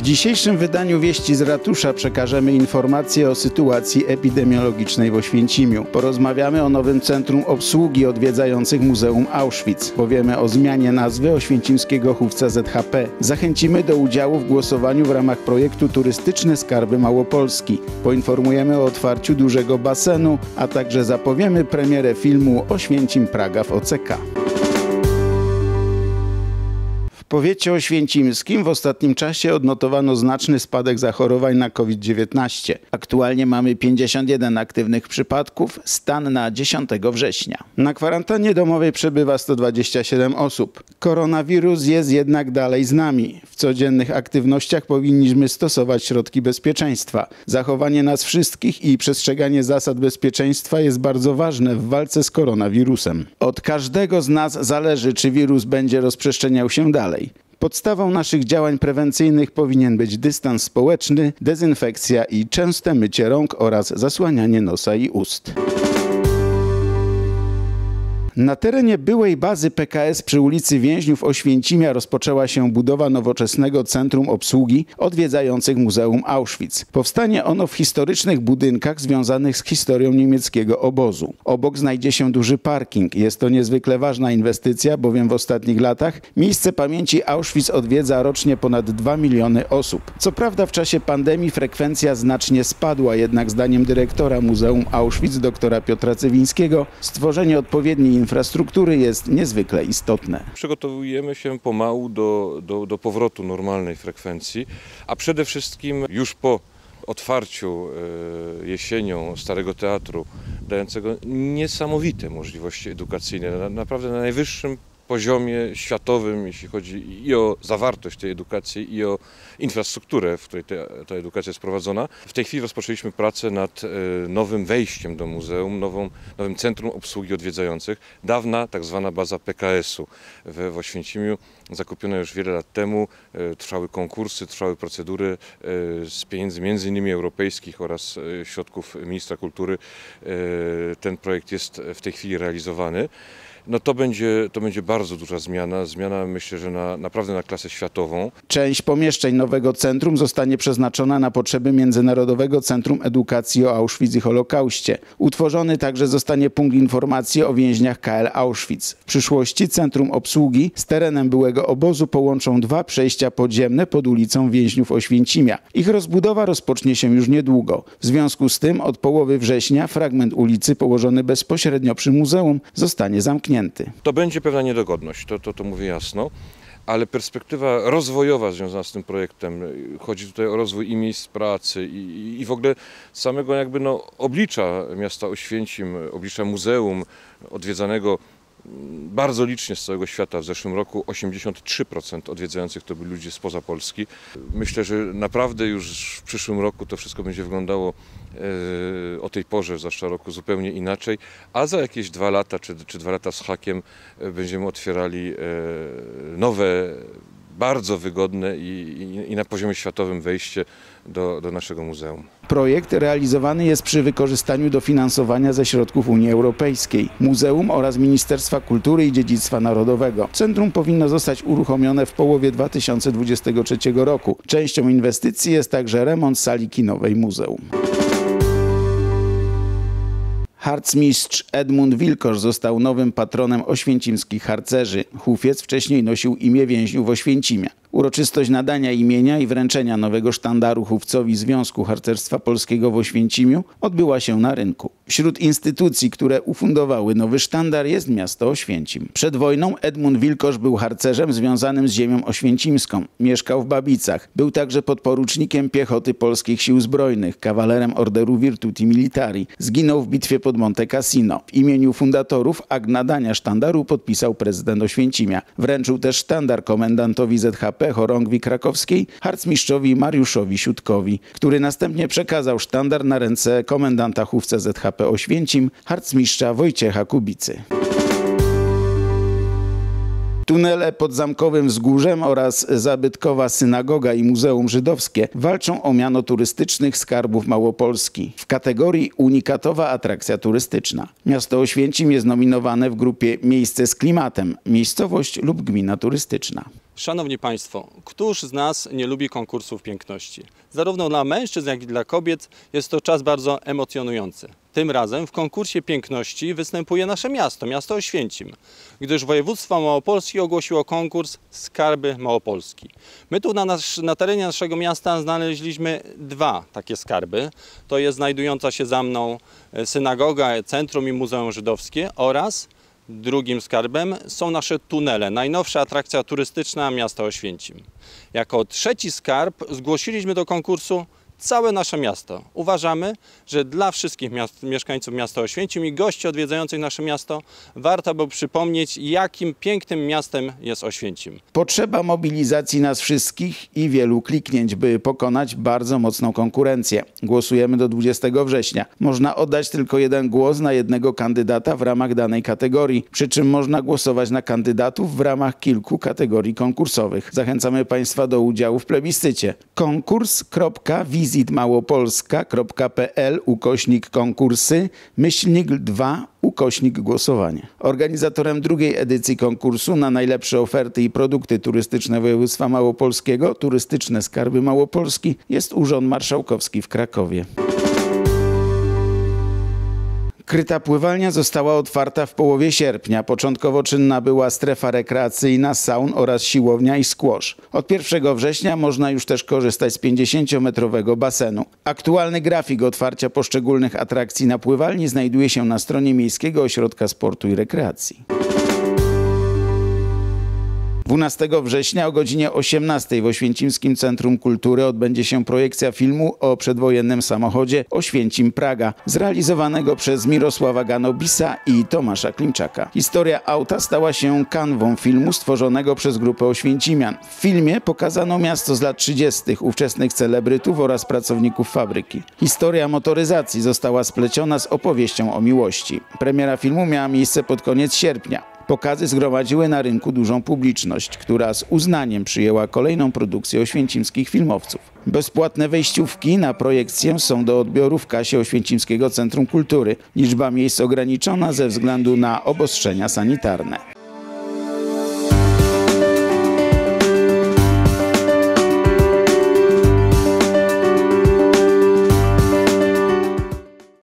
dzisiejszym wydaniu Wieści z Ratusza przekażemy informacje o sytuacji epidemiologicznej w Oświęcimiu. Porozmawiamy o nowym centrum obsługi odwiedzających Muzeum Auschwitz. Powiemy o zmianie nazwy oświęcimskiego chówca ZHP. Zachęcimy do udziału w głosowaniu w ramach projektu Turystyczne Skarby Małopolski. Poinformujemy o otwarciu dużego basenu, a także zapowiemy premierę filmu Oświęcim Praga w OCK. W powiecie oświęcimskim w ostatnim czasie odnotowano znaczny spadek zachorowań na COVID-19. Aktualnie mamy 51 aktywnych przypadków, stan na 10 września. Na kwarantannie domowej przebywa 127 osób. Koronawirus jest jednak dalej z nami. W codziennych aktywnościach powinniśmy stosować środki bezpieczeństwa. Zachowanie nas wszystkich i przestrzeganie zasad bezpieczeństwa jest bardzo ważne w walce z koronawirusem. Od każdego z nas zależy, czy wirus będzie rozprzestrzeniał się dalej. Podstawą naszych działań prewencyjnych powinien być dystans społeczny, dezynfekcja i częste mycie rąk oraz zasłanianie nosa i ust. Na terenie byłej bazy PKS przy ulicy Więźniów Oświęcimia rozpoczęła się budowa nowoczesnego centrum obsługi odwiedzających Muzeum Auschwitz. Powstanie ono w historycznych budynkach związanych z historią niemieckiego obozu. Obok znajdzie się duży parking. Jest to niezwykle ważna inwestycja, bowiem w ostatnich latach miejsce pamięci Auschwitz odwiedza rocznie ponad 2 miliony osób. Co prawda w czasie pandemii frekwencja znacznie spadła, jednak zdaniem dyrektora Muzeum Auschwitz dr. Piotra Cywińskiego stworzenie odpowiedniej infrastruktury jest niezwykle istotne. Przygotowujemy się pomału do powrotu normalnej frekwencji, a przede wszystkim już po otwarciu jesienią Starego Teatru, dającego niesamowite możliwości edukacyjne, naprawdę na najwyższym poziomie światowym, jeśli chodzi i o zawartość tej edukacji, i o infrastrukturę, w której ta edukacja jest prowadzona. W tej chwili rozpoczęliśmy pracę nad nowym wejściem do muzeum, nowym centrum obsługi odwiedzających. Dawna tak zwana baza PKS-u w Oświęcimiu, zakupiona już wiele lat temu. Trwały konkursy, trwały procedury z pieniędzy m.in. europejskich oraz środków ministra kultury. Ten projekt jest w tej chwili realizowany. No to będzie bardzo duża zmiana myślę, że naprawdę na klasę światową. Część pomieszczeń nowego centrum zostanie przeznaczona na potrzeby Międzynarodowego Centrum Edukacji o Auschwitz i Holokauście. Utworzony także zostanie punkt informacji o więźniach KL Auschwitz. W przyszłości centrum obsługi z terenem byłego obozu połączą 2 przejścia podziemne pod ulicą Więźniów Oświęcimia. Ich rozbudowa rozpocznie się już niedługo. W związku z tym od połowy września fragment ulicy położony bezpośrednio przy muzeum zostanie zamknięty. To będzie pewna niedogodność, to mówię jasno, ale perspektywa rozwojowa związana z tym projektem, chodzi tutaj o rozwój i miejsc pracy i w ogóle samego oblicza miasta Oświęcim, oblicza muzeum odwiedzanego bardzo licznie z całego świata. W zeszłym roku 83% odwiedzających to byli ludzie spoza Polski. Myślę, że naprawdę już w przyszłym roku to wszystko będzie wyglądało o tej porze, zwłaszcza roku, zupełnie inaczej, a za jakieś 2 lata czy 2 lata z hakiem będziemy otwierali nowe, bardzo wygodne i na poziomie światowym wejście do naszego muzeum. Projekt realizowany jest przy wykorzystaniu dofinansowania ze środków Unii Europejskiej, Muzeum oraz Ministerstwa Kultury i Dziedzictwa Narodowego. Centrum powinno zostać uruchomione w połowie 2023 roku. Częścią inwestycji jest także remont sali kinowej muzeum. Harcmistrz Edmund Wilkosz został nowym patronem oświęcimskich harcerzy. Chówiec wcześniej nosił imię Więźniów Oświęcimia. Uroczystość nadania imienia i wręczenia nowego sztandaru chówcowi Związku Harcerstwa Polskiego w Oświęcimiu odbyła się na rynku. Wśród instytucji, które ufundowały nowy sztandar, jest miasto Oświęcim. Przed wojną Edmund Wilkosz był harcerzem związanym z ziemią oświęcimską. Mieszkał w Babicach. Był także podporucznikiem piechoty Polskich Sił Zbrojnych, kawalerem Orderu Virtuti Militari. Zginął w bitwie pod Monte Cassino. W imieniu fundatorów akt nadania sztandaru podpisał prezydent Oświęcimia. Wręczył też sztandar komendantowi ZHP Chorągwi Krakowskiej, harcmistrzowi Mariuszowi Siutkowi, który następnie przekazał sztandar na ręce komendanta chówca ZHP Oświęcim, harcmistrza Wojciecha Kubicy. Tunele pod Zamkowym Wzgórzem oraz zabytkowa synagoga i Muzeum Żydowskie walczą o miano turystycznych skarbów Małopolski w kategorii unikatowa atrakcja turystyczna. Miasto Oświęcim jest nominowane w grupie Miejsce z klimatem, miejscowość lub gmina turystyczna. Szanowni Państwo, któż z nas nie lubi konkursów piękności? Zarówno dla mężczyzn, jak i dla kobiet jest to czas bardzo emocjonujący. Tym razem w konkursie piękności występuje nasze miasto Oświęcim, gdyż województwo małopolskie ogłosiło konkurs Skarby Małopolski. My tu na terenie naszego miasta znaleźliśmy dwa takie skarby. To jest znajdująca się za mną synagoga, centrum i Muzeum Żydowskie oraz drugim skarbem są nasze tunele, najnowsza atrakcja turystyczna miasta Oświęcim. Jako trzeci skarb zgłosiliśmy do konkursu całe nasze miasto. Uważamy, że dla wszystkich mieszkańców miasta Oświęcim i gości odwiedzających nasze miasto warto by przypomnieć, jakim pięknym miastem jest Oświęcim. Potrzeba mobilizacji nas wszystkich i wielu kliknięć, by pokonać bardzo mocną konkurencję. Głosujemy do 20 września. Można oddać tylko jeden głos na jednego kandydata w ramach danej kategorii, przy czym można głosować na kandydatów w ramach kilku kategorii konkursowych. Zachęcamy Państwa do udziału w plebiscycie. konkurs.visitmałopolska.pl/konkursy /2 Organizatorem drugiej edycji konkursu na najlepsze oferty i produkty turystyczne województwa małopolskiego, Turystyczne Skarby Małopolski, jest Urząd Marszałkowski w Krakowie. Kryta pływalnia została otwarta w połowie sierpnia. Początkowo czynna była strefa rekreacyjna, saun oraz siłownia i squash. Od 1 września można już też korzystać z 50-metrowego basenu. Aktualny grafik otwarcia poszczególnych atrakcji na pływalni znajduje się na stronie Miejskiego Ośrodka Sportu i Rekreacji. 12 września o godzinie 18 w Oświęcimskim Centrum Kultury odbędzie się projekcja filmu o przedwojennym samochodzie Oświęcim-Praga, zrealizowanego przez Mirosława Ganobisa i Tomasza Klimczaka. Historia auta stała się kanwą filmu stworzonego przez grupę Oświęcimian. W filmie pokazano miasto z lat 30., ówczesnych celebrytów oraz pracowników fabryki. Historia motoryzacji została spleciona z opowieścią o miłości. Premiera filmu miała miejsce pod koniec sierpnia. Pokazy zgromadziły na rynku dużą publiczność, która z uznaniem przyjęła kolejną produkcję oświęcimskich filmowców. Bezpłatne wejściówki na projekcję są do odbioru w kasie Oświęcimskiego Centrum Kultury. Liczba miejsc ograniczona ze względu na obostrzenia sanitarne.